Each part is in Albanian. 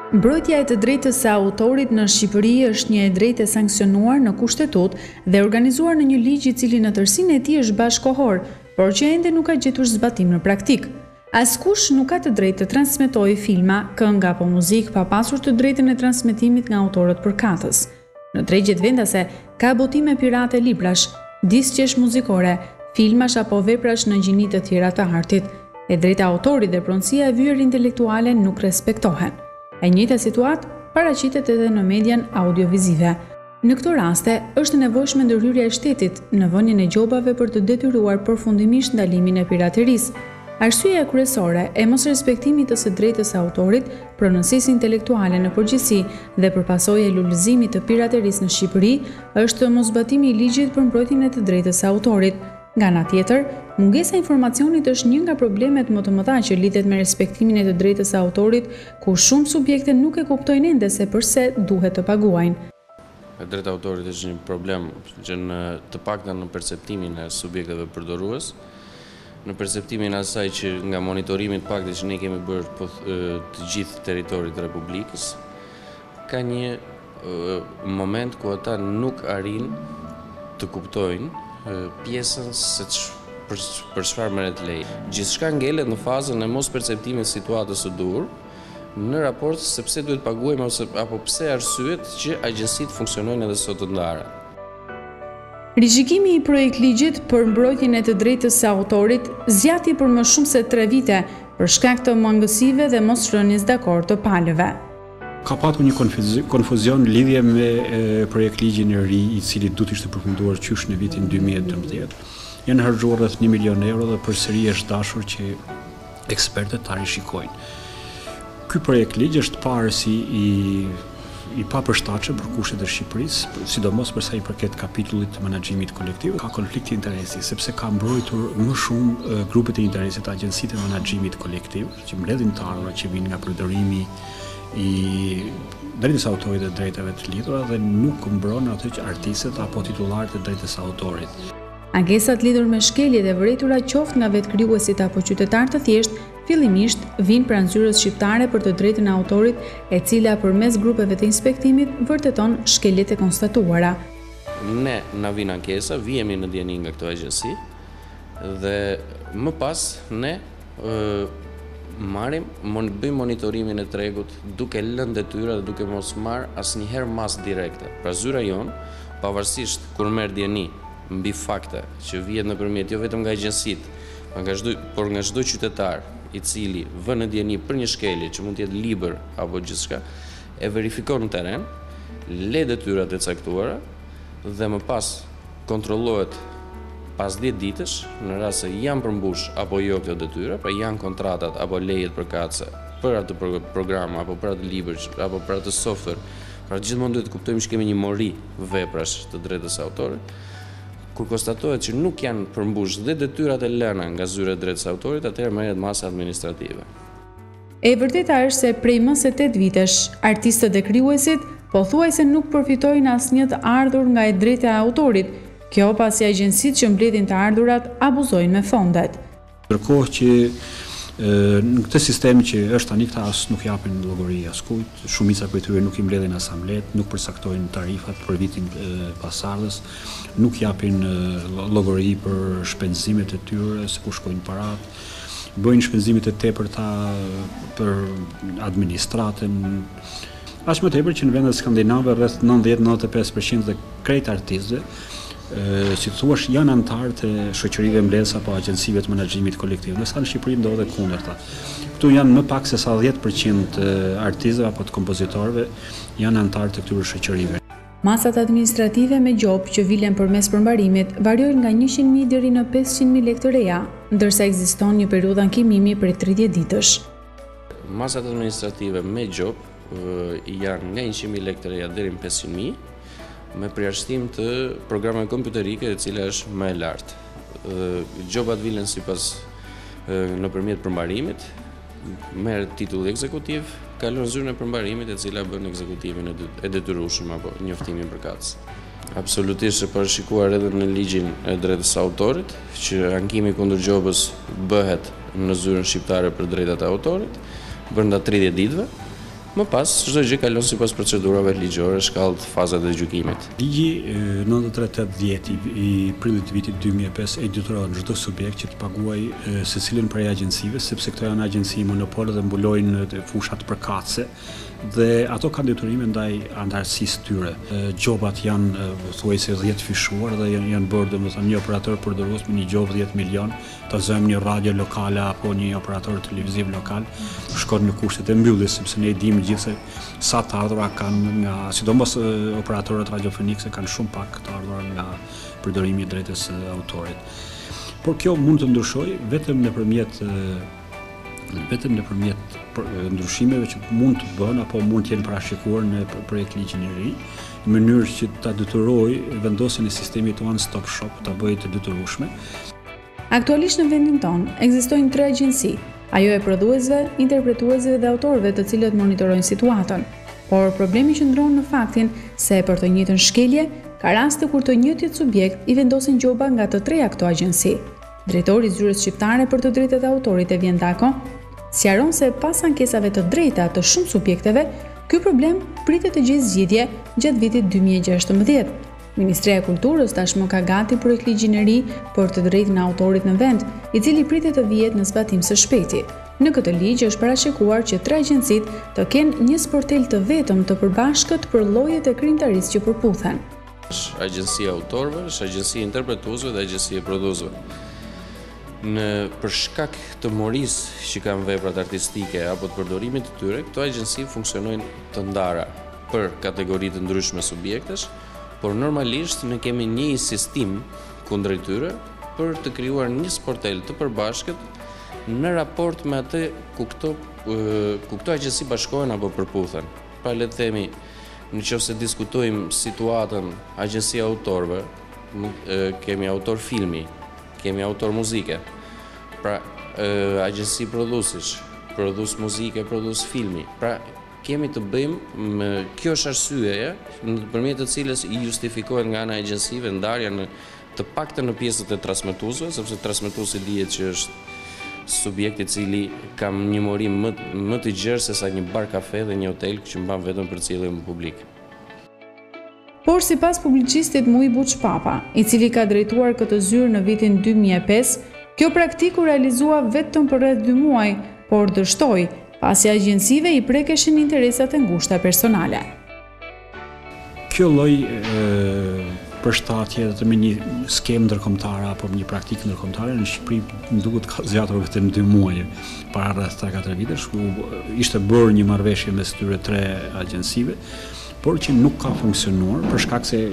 Mbrojtja e të drejtës së autorit në Shqipëri është një e drejtë e sankcionuar në kushtetut dhe organizuar në një ligj i cili në tërësinë e tij është bashkëkohor, por që ende nuk ka gjetur zbatim në praktik. Askush nuk ka të drejtë të transmetojë filma, këngë apo muzikë pa pasur të drejtën e transmetimit nga autorët përkatës. Në tregjet vendase ka botime pirate librash, diskësh muzikore, filmash apo veprash në gjini të tjera të artit. E drejta e autorit dhe pronësia e vyer intelektuale nuk respektohen. E njëjta situatë paraqitet edhe në median audiovizive. Në këto raste, është nevojshme ndërhyrja e shtetit në vënien e gjobave për të detyruar përfundimisht ndalimin e piraterisë. Arsyeja kryesore e mosrespektimit të së drejtës së autorit, pronësisë intelektuale në përgjithësi dhe përpasojë e lullëzimit të piraterisë në Shqipëri, është mosbatimi i ligjit për mbrojtjen e të drejtës së autorit. Nga ana tjetër, mungesa e informacionit është një nga problemet më të mëdha që lidhet me respektimin e të drejtës së autorit, ku shumë subjekte nuk e kuptojnë ende se përse duhet të paguajnë. E drejta e autorit është një problem që në të paktën në perceptimin e subjekteve përdorues, në perceptimin e asaj që nga monitorimi të paktë që ne kemi bërë të gjithë territorit të Republikës, ka një moment ku ata nuk arrin të kuptojnë pjesën se për çfarë merret lej. Gjithçka ngelet në fazën e mos perceptimit të situatës së dur në raport se pse duhet paguajmë apo pse arsyet që agjencitë funksionojnë edhe sot të ndara. Rishikimi i projektligjit për mbrojtjen e të drejtës së autorit zgjati për më shumë se 3 vite për shkak të mangësive dhe mos rënies dakord të palëve. Ka patur një konfuzion në lidhje me projektligjin e ri i cili duhet ishte përfunduar qysh në vitin 2012. Janë harxuar rreth 1 milion euro dhe përsëri është dashur që ekspertët ta rishikojnë. Ky projektligj është parë si i papërshtatshëm për kushtet e Shqipërisë, sidomos për sa i përket kapitullit të menaxhimit kolektiv. Ka konflikt interesi sepse ka mbrojtur më shumë grupet e interesit, agjencitë e menaxhimit kolektiv, që mbledhin të ardhurat që vijnë nga përdorimi i drejtës së autorit dhe drejtave të lidhura dhe nuk mbron atë që artistët apo titullarët e drejtës së autorit. Angesat lidhur me shkeljet e vërejtura qoftë nga vetkrijuesit apo qytetarë të thjeshtë, fillimisht vinë pranë zyrës shqiptare për të drejtën e autorit, e cila përmes grupeve të inspektimit vërteton shkeljet e konstatuara. Ne na vin ankesa, vihemi në dieni nga këto agjenci dhe më pas ne bëjmë monitorimin e tregut duke lënë detyra dhe duke mos marrë asnjëherë mas direkte. Pra zyra jon, pavarësisht kur merr dieni mbi fakte që vihet nëpërmjet jo vetëm nga agjencitë, por nga çdo qytetar i cili vën në dieni për një shkelje që mund të jetë libër apo gjithçka, e verifikon në terren, le detyrat e caktuara dhe më pas kontrollohet pas 10 ditësh, në rast se janë përmbush apo jo këto detyra, pra janë kontratat apo lejet përkatëse për atë program apo për atë libër apo për atë software. Pra gjithmonë duhet të kuptojmë që kemi një mori veprash të drejtës së autorit. Kur konstatohet që nuk janë përmbush dhe detyrat e lëna nga zyra e drejtës së autorit, atëherë merret masa administrative. E vërteta është se prej më se 8 vitesh, artistët dhe krijuesit pothuajse nuk përfitojnë asnjë të ardhur nga e drejta e autorit. Kjo pasi agjencitë që mbledhin të ardhurat abuzojnë me fondet. Ndërkohë që në këtë sistem që është tani këta as nuk japin llogari askujt, shumica prej tyre nuk i mbledhin as amlet, nuk përcaktojnë tarifat për vitin pasardhës, nuk japin llogari për shpenzimet e tyre, se ku shkojnë parat, bëjnë shpenzimet e tepërta për administratën. Aq më tepër që në vendet skandinave rreth 90-95% të krejt artistëve si thuash janë antarë të shoqërive mbledhëse apo agjencive të menaxhimit kolektiv. Ndërsa në Shqipëri ndodhet kundërta. Këtu janë më pak se sa 10% artistëve apo të kompozitorëve janë antarë të këtyre shoqërive. Masat administrative me gjop që vilen përmes përmbarimit variojnë nga 100.000 deri në 500.000 lekë të reja, ndërsa ekziston një periudhë ankimimi prej 30 ditësh. Masat administrative me gjop janë nga 100.000 lekë të reja deri në 500.000, me përjashtim të programeve kompjuterike, e cila është më e lartë. Gjobat vilen sipas nëpërmjet përmbarimit, merr titull ekzekutiv, kalon zyrën e përmbarimit, e cila bën ekzekutivin e detyrueshëm apo njoftimin përkatës. Absolutisht e parashikuar edhe në ligjin e drejtës së autorit, që ankimi kundër gjobës bëhet në zyrën shqiptare për drejtat e autorit, brenda 30 ditëve, Më pas, çdo gjë kalon sipas procedurave ligjore, shkallët, fazat e gjykimit. Ligji 9380 i prillit vitit 2005 editoron çdo subjekt që të paguajë secilin prej agjencive, sepse këto janë agjenci monopole dhe mbulojnë fushat përkatëse dhe ato kanë detyrime ndaj antarësisë tyre. Gjobat janë thuajse 10 fishuar dhe janë bërë domethënë një operator përdorues me një gjobë 10 milion, ta zëmë një radio lokale apo një operator televiziv lokal, shkon në kushtet e mbylljes, sepse ne dimë gjithse sa të ardhura kanë nga, sidomos operatorët radiofonikse kanë shumë pak të ardhura nga përdorimi i drejtës së autorit. Por kjo mund të ndryshojë vetëm nëpërmjet ndryshimeve që mund të bëhen apo mund të jenë parashikuar në projekt ligjin e ri, në mënyrë që ta detyrojë vendosjen e sistemit One Stop Shop ta bëjë të detyrueshme. Aktualisht në vendin tonë ekzistojnë 3 agjenci, ajo e prodhuesve, interpretuesve dhe autorëve të cilët monitorojnë situatën. Por problemi qëndron në faktin se për të njëjtën shkelje ka raste kur të njëjtit subjekt i vendosin gjoba nga të 3 këto agjenci. Drejtori i Zyrës Shqiptare për të Drejtat e Autorit Evjen Dako sqaron se pas ankesave të drejta të shumë subjekteve, ky problem pritet të gjejë zgjidhje gjatë vitit 2016. Ministria e Kulturës tashmë ka gati projekt ligjin e ri për të drejtën e autorit në vend, i cili pritet të vihet në zbatim së shpejti. Në këtë ligj është parashikuar që 3 agjencitë të kenë një sportel të vetëm të përbashkët për llojet e krijimtarisë që përputhen. Agjencia e autorëve, agjencia e interpretuesve dhe agjencia e prodhuesve. Për shkak të morisë që kanë veprat artistike apo të përdorimit të tyre, këto agjenci funksionojnë të ndara për kategori të ndryshme subjektesh, por normalisht ne kemi një sistem kundrejt tyre për të krijuar një sportel të përbashkët në raport me atë ku këto agjenci bashkohen apo përputhen. Pra le të themi, nëse diskutojmë situatën agjencia e autorëve, kemi autor filmi, kemi autor muzike, pra agjenci prodhuesish, prodhues muzike, prodhues filmi. Pra kemi të bëjmë, kjo është arsyeja nëpërmjet të cilës i justifikohet nga ana e agjencive ndarja në të paktën në pjesët e transmetuesve, sepse transmetuesi dihet që është subjekti i cili ka një morim më të gjerë se sa një bar kafe dhe një hotel që mban vetëm për cilësim publik. Por sipas publicistit Muj Buç Papa, i cili ka drejtuar këtë zyrë në vitin 2005, kjo praktikë u realizua vetëm për rreth 2 muaj, por dështoi pasi agjencive i prekeshin interesat e ngushta personale. Kjo lloj përshtatje dhe me një skemë ndërkombëtare apo një praktikë ndërkombëtare në Shqipëri më duket ka zgjatur vetëm 2 muaj para rreth 3-4 vitesh, ku ishte bërë një marrëveshje mes këtyre 3 agjencive, por që nuk ka funksionuar për shkak se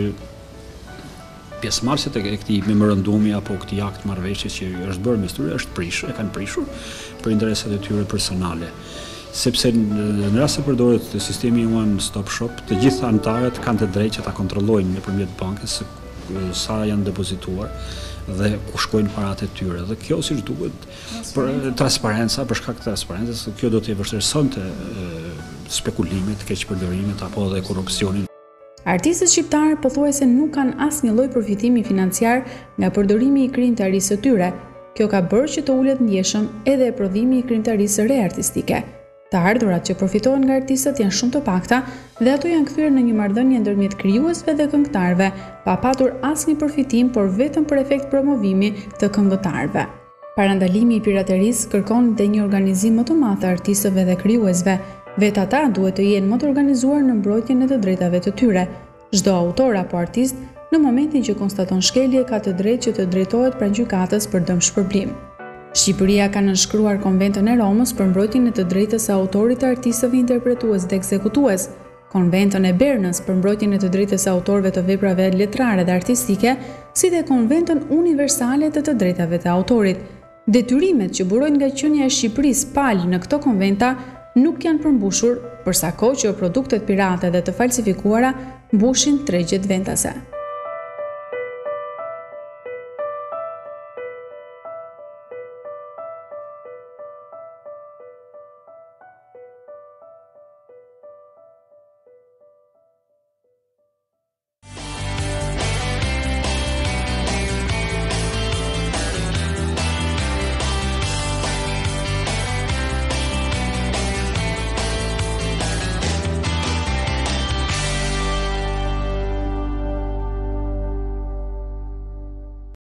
pjesëmarrësit e këtij memorandumi apo këtij akt marrëveshjes që është bërë mes tyre e kanë prishur për interesat e tyre personale. Sepse në rast se përdoret sistemi One Stop Shop, të gjithë anëtarët kanë të drejtë që ta kontrollojnë nëpërmjet bankës sa janë depozituar dhe ku shkojnë paratë e tyre. Dhe kjo siç duket për transparenca, për shkak të transparencës, kjo do të vështirësonte spekulimet, keqpërdorimet apo edhe korrupsionin. Artistët shqiptarë pothuajse nuk kanë asnjë lloj përfitimi financiar nga përdorimi i krijimtarisë së tyre. Kjo ka bërë që të ulet ndjeshëm edhe e prodhimi i krijimtarisë së re artistike. Të ardhurat që përfitohen nga artistët janë shumë të pakta dhe ato janë kthyer në një marrëdhënie ndërmjet krijuesve dhe këngëtarëve, pa patur asnjë përfitim, por vetëm për efekt promovimi të këngëtarëve. Parandalimi i piraterisë kërkon dhe një organizim më të madh të artistëve dhe krijuesve. Vetë ata duhet të jenë më të organizuar në mbrojtjen e të drejtave të tyre. Çdo autor apo artist në momentin që konstaton shkelje ka të drejtë që të drejtohet pranë gjykatës për dëmshpërblim. Shqipëria ka nënshkruar Konventin e Romës për mbrojtjen e të drejtës së autorit, të artistëve, interpretues dhe ekzekutues, Konventin e Bernës për mbrojtjen e të drejtës së autorëve të veprave letrare dhe artistike, si dhe Konventin Universale të të drejtave të autorit. Detyrimet që burojnë nga qenia e Shqipërisë palë në këto konventa nuk janë përmbushur, përsa kohë që produktet pirate dhe të falsifikuara mbushin tregjet vendase.